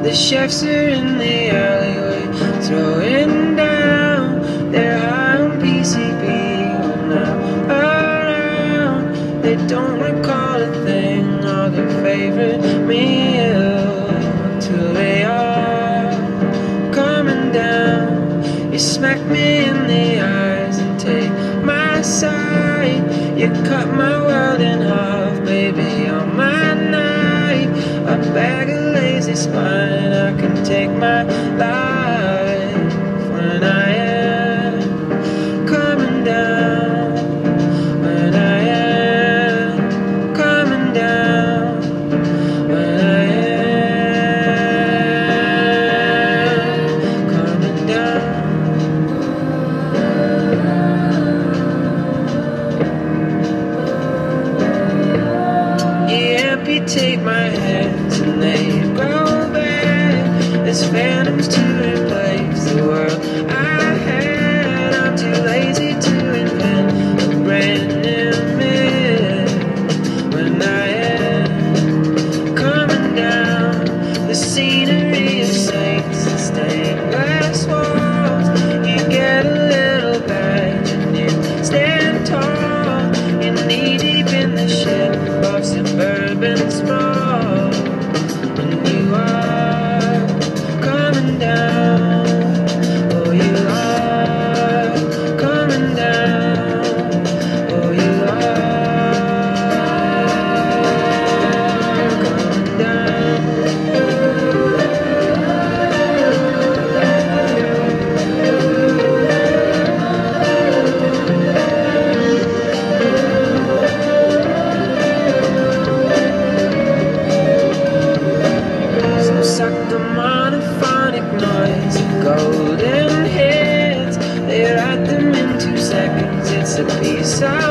The chefs are in the alleyway, throwing down. They're high on PCP when I'm around. They don't recall a thing or their favorite meal till they are coming down. You smack me in the eyes and take my side. You cut my world in half, baby, on my night. A bag of lazy spine, I can take my life when I am coming down. When I am coming down. When I am coming down. Amputate my hands and they grow back as phantoms to replace the world I had. I'm too lazy to invent a brand new myth. When I am coming down, the scenery of saints and stained glass walls. You get a little badge and you stand tall. You're knee deep in the shit of suburban sprawl, and you are coming down. Oh, you are coming down. Oh, you are coming down. Suck the monophonic noise of golden hits. They write them in 2 seconds. It's a piece of